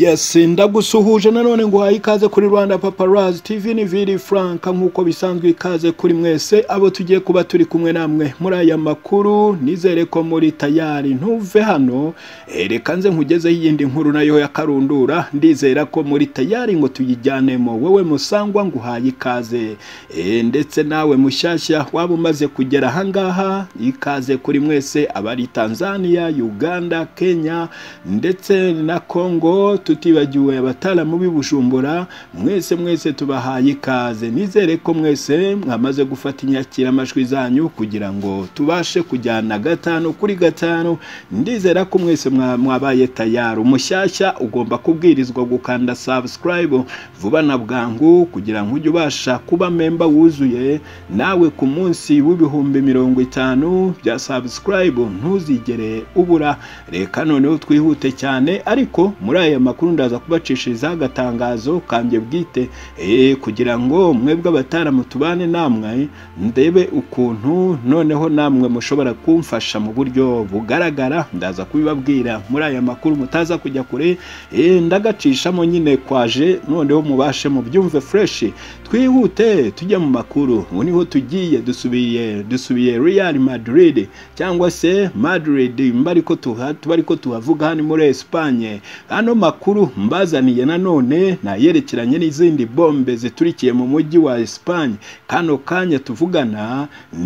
Yes, ndagusuhuje nanone ngo hayi ikaze kuri Rwanda Paparazzi TV ni Vili Frank nkuko bisanzwe ikaze kuri mwese abo tugiye kuba turi kumwe namwe muri aya makuru. Nizere ko muri tayari ntuve hano reka nze nkugeze yindi nkuru nayo ya karundura. Ndizera ko muri tayari ngo tuyijyanemo. Wewe musangwa ngo hayi ikaze ndetse nawe mushyashya waba umaze kugera hangaha ikaze kuri mwese abari Tanzania, Uganda, Kenya ndetse na Congo, tutibagiwe abataramu b'Ibujumbura. Mwese tubahaye ikaze. Nizere ko mwese mwamaze gufata inyakira amajwi zanyu kugira ngo tubashe kujyana gatano kuri gatano. Ndizera ko mwese mwabaye tayari. Umushyashya ugomba kubwirizwa gukanda subscribe vuba na bwangu kugira ngo ujye ubasha kuba member wuzuye. Nawe ku munsi w'ibihumbi 50 bya subscribe ntuzigere ubura. Reka noneho twihute cyane, ariko muri aya makuru ndaza kubacishiriza agatangazo kambye bwite kugira ngo mwebwe abataramu tubane namwe ndebe ukuntu noneho namwe mushobora kumfasha mu buryo bugaragara. Ndaza kubibabwira muri aya makuru mutaza kujya kure, ndagacishamo nyine kwaje noneho mubashe mu byumve fresh. Twihute tujya mu makuru. Ubu niho tugiye dusubiye Real Madrid cyangwa se Madrid bariko tuhavuga hano muri Espagne. Hano makuru mbazaniye nanone nayerekeranye n'izindi bombe ziturikiye mu mujyi wa Espagne. Kano kanya tuvugana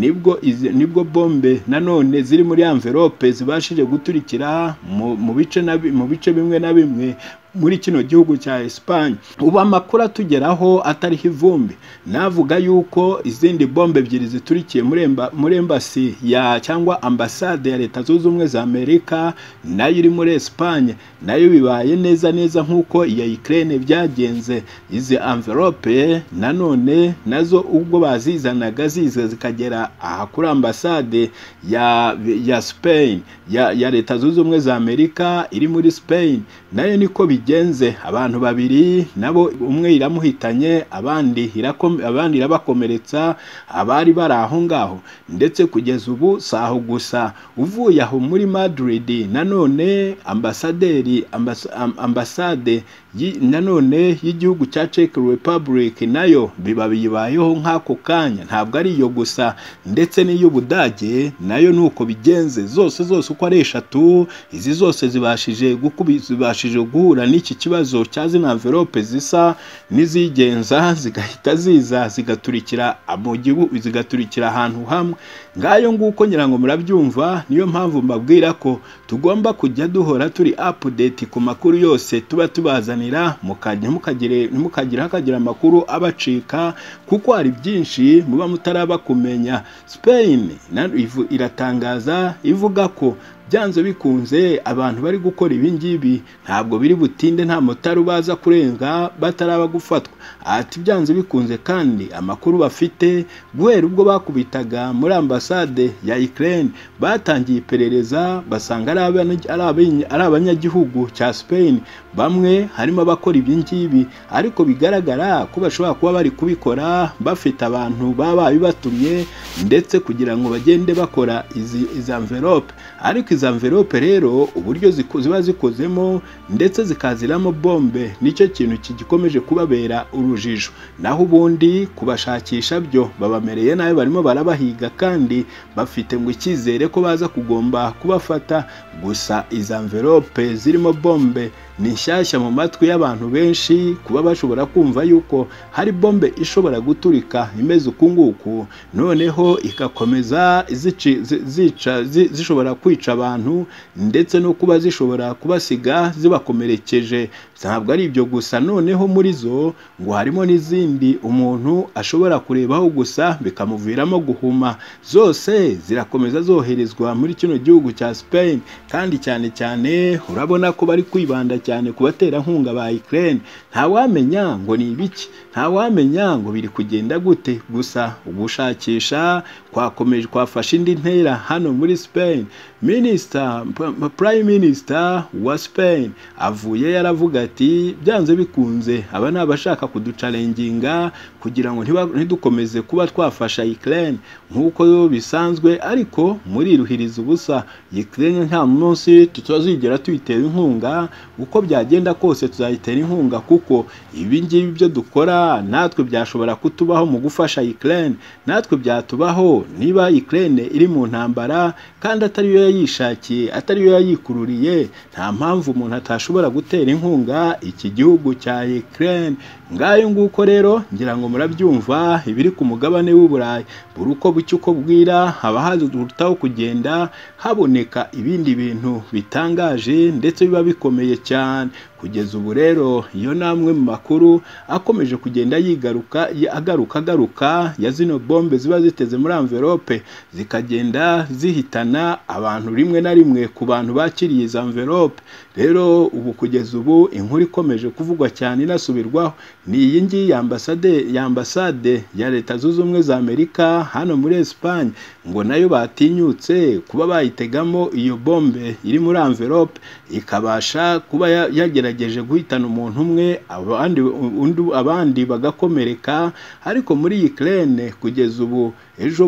nibwo bombe nanone ziri muri envelope zibashije guturikira mu bice bimwe na bimwe muri kino gihugu cya Espagne. Ubu amakuru atugeraho atari ivumbi. Navuga yuko izindi bombe ebyiri ziturikiye muri embassy cyangwa ambasade ya Leta Zunze Ubumwe za Amerika nayo iri muri Espagne, nayo bibaye neza nkuko iya Ukraine byagenze. Izi envelope nanone nazo ubwo bazizanaga zikagera aha kuri ambasade ya Spain ya Leta Zunze Ubumwe za Amerika iri muri Spain, nayo niko bigenze. Abantu babiri nabo umwe iramuhitanye, abandi irabakomeretsa abari bari aho ngaho. Ndetse kugeza ubu saho gusa, uvuye aho muri Madrid nanone ambasade nanone y'igihugu cya Czech Republic nayo bibayeho nk'ako kanya. Ntabwo ari iyo gusa, ndetse n'iy'Ubudage nayo nuko bigenze. Zose uko ari eshatu, izi zose zibashije guhura n'iki kibazo cya zina envelope zisa n'izigenza zigahita zigaturikira mu gihugu, zigaturikira ahantu hamwe. Ngayo nguko ngira ngo murabyumva. Niyo mpamvu mbabwira ko tugomba kujya duhora turi update ku makuru yose tuba tubazanira, mukagira amakuru abacika kuko hari byinshi muba mutaraba kumenya. Spain iratangaza ivuga ko byanze bikunze abantu bari gukora ibingibi ntabwo biri butinde, nta motari baza kurenga bataraba gufatwa. Ati byanze bikunze kandi amakuru bafite guhera ubwo bakubitaga muri ambasade ya Ukraine batangiye iperereza basanga ari abanyagihugu cya Spain. Bamwe harimo abakora ibingibi, ariko bigaragara ko bashobora kuba bari kubikora bafite abantu baba bibatumye ndetse kugira ngo bagende bakora izi envelope. Ariko izi envelope rero uburyo ziba zikozemo ndetse zikaziramo bombe nicyo kintu kigikomeje kubabera urujijo. Naho ubundi kubashakisha byo babamereye nayo, barimo barabahiga kandi bafite ngo icyizere ko baza kugomba kubafata. Gusa izi envelope zirimo bombe ni nshyashya mu matwi y'abantu benshi, kuba bashobora kumva yuko hari bombe ishobora guturika imeze ukunguku noneho igakomeza zishobora kwica abantu ndetse no kuba zishobora kubasiga zibakomerekeje. Ntabwo ari ibyo gusa, noneho muri zo ngo harimo n'izindi umuntu ashobora kurebaho gusa bikamuviramo guhuma. Zose zirakomeza zoherezwa muri kino gihugu cya Spain, kandi cyane urabona ko bari kwibanda cyane kubatera nkunga ba Ukraine. Ntawamenya ngo ni ibiki, ntawamenya ngo biri kugenda gute. Gusa ugushakisha kwakomeje kwafashe indi ntera hano muri Spain. Prime Minister wa Spain avuye yaravuga ati byanze bikunze aba nabashaka kuducalenginga kugira ngo ntidukomeze kuba twafasha Ukraine nkuko bisanzwe, ariko muri ruhiriza ubusa. Ukraine nta munsi tutazigera tuyitera inkunga, uko byagenda kose tuzayitera inkunga, kuko ibi ngibi byo dukora natwe byashobora kutubaho mu gufasha Ukraine, natwe byatubaho niba Ukraine iri mu ntambara kandi atari yo yayishakiye, atari yo yayikururiye. Nta mpamvu umuntu atashobora gutera inkunga iki gihugu cya Ukraine. Ngayo nguko rero ngira ngo murabyumva ibiri ku mugabane w'Uburayi. Buri uko bucye uko bwira haba hazurutaho kugenda haboneka ibindi bintu bitangaje ndetse biba bikomeye cyane. Kugeza ubu rero iyo namwe mu makuru akomeje kugenda agaruka ya zino bombe ziba ziteze muri envelope zikagenda zihitana abantu rimwe na rimwe ku bantu bakiriye izo envelope. Rero ubu kugeza ubu inkuru ikomeje kuvugwa cyane inasubirwaho ni iyi ngiyi ambasade ya Leta Zunze Ubumwe za Amerika hano muri Espagne, ngo nayo batinyutse kuba bayitegamo iyo bombe iri muri envelope ikabasha kuba yagerageje guhitana umuntu umwe, abandi bagakomereka. Ariko muri Ukraine kugeza ubu ejo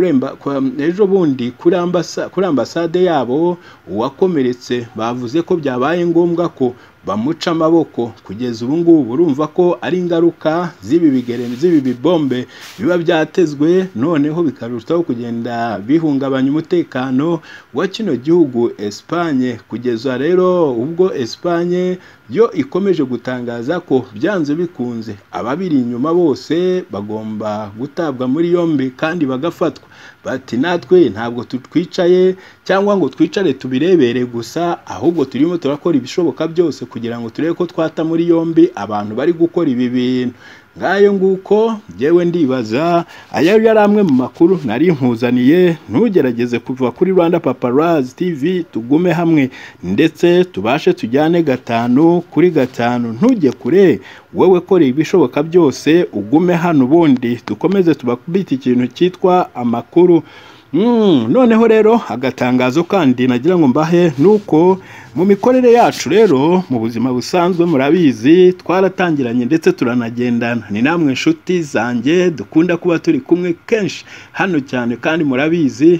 bundi kuri ambasade yabo uwakomeretse bavuze ko byabaye ngombwa ko bamuca amaboko. Kugeza ubu ngubu urumva ko ari ingaruka z'ibi bombe biba byatezwe, noneho bikarushaho kugenda bihungabanya umutekano wa kino gihugu Espagne. Kugeza rero ubwo Espagne yo ikomeje gutangaza ko byanze bikunze ababiri inyuma bose bagomba gutabwa muri yombi kandi bagafatwa. Bati natwe ntabwo tutwicaye cyangwa ngo twicare tubirebere gusa, ahubwo turimo turakora ibishoboka byose kugira ngo turebe ko twata muri yombi abantu bari gukora ibi bintu. Ngayo nguko jewe ndibaza aya yari amwe mu makuru nari nkuzaniye. Ntugerageze kuva kuri Rwanda Paparazzi TV, tugume hamwe ndetse tubashe tujyane 5 kuri 5. Ntujye kure, wewe kore ibishoboka byose ugume hano, ubundi dukomeze tubakubita ikintu cyitwa amakuru. Noneho rero agatangazo kandi nagira ngo mbahe nuko mu mikorere yacu rero mu buzima busanzwe murabizi twaratangiranye ndetse turanagendana. Ni namwe inshuti zanjye dukunda kuba turi kumwe kenshi hano cyane, kandi murabizi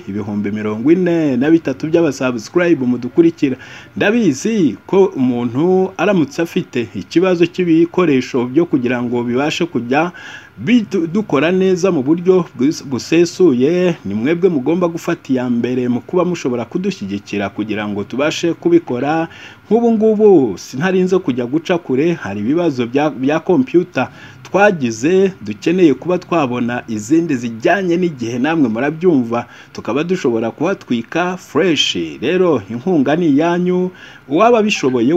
43,000 by'abasubscribe mudukurikira. Ndabizi ko umuntu aramutse afite ikibazo cy'ibikoresho byo kugira ngo bibashe kujya dukora neza mu buryo busesuye, ni mwebwe mugomba gufata iya mbere mu kuba mushobora kudushyigikira kugira ngo tubashe kubikora. Nk'ubu ngubu sinarinze kujya guca kure, hari ibibazo bya computer twagize dukeneye kuba twabona izindi zijyanye n'igihe, namwe murabyumva, tukaba dushobora kuhatwika fresh. Rero inkunga ni yanyu, uwaba bishoboye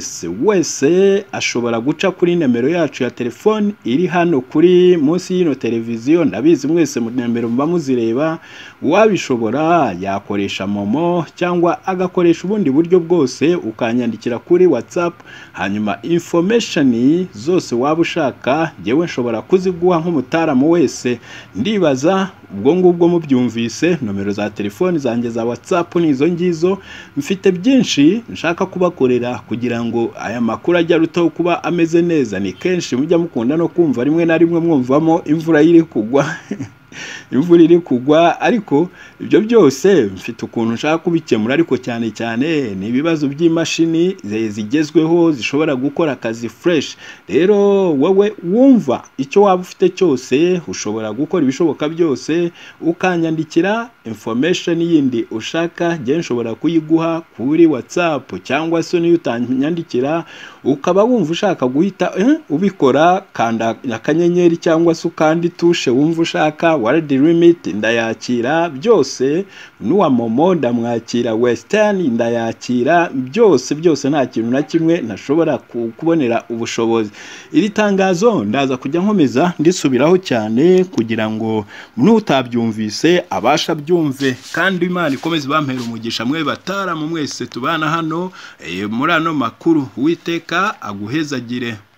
wese ashobora guca kuri nimero yacu ya telefone iri hano kuri munsi y'ino televiziyo. Ndabizi mwese mu nimero mba muzireba. Uwabishobora yakoresha momo cyangwa agakoresha ubundi buryo bwose, ukanyandikira kuri Whatsap, hanyuma information zose waba ushaka jewe nshobora kuziguha nk'umutaramu wese. Ndibaza ubwo ngubwo mubyumvise, nomero za telefoni zanjye za WhatsApp nizo ngizo. Mfite byinshi nshaka kubakorera kugira ngo aya makuru ajya rutaho kuba ameze neza. Ni kenshi mujya mukunda no kumva rimwe na rimwe mwumvamo imvura iri kugwa imvura iri kugwa, ariko ibyo byose mfite ukuntu nshaka kubikemura. Ariko cyane cyane ni ibibazo by'imashini zigezweho zishobora gukora akazi fresh. Rero wowe wumva icyo waba ufite cyose ushobora gukora ibishoboka byose, ukanyandikira information yindi ushaka, je nshobora kuyiguha kuri WhatsApp, cyangwa se niyo utanyandikira ukaba wumva ushaka guhita ubikora, kanda akanyenyeri cyangwa se ukandi tushe wumva ushaka. Word limit ndayakira byose, n'uwa momo ndamwakira, Western ndayakira byose nta kintu na kimwe ntashobora kubonera ubushobozi. Iri tangazo ndaza kujya nkomeza ndisubiraho cyane kugira ngo n'utabyumvise abasha byumve, kandi Imana ikomeze bampera umugisha mwe batara mu mwese tubana hano muri ano makuru. Uwiteka aguhezagire.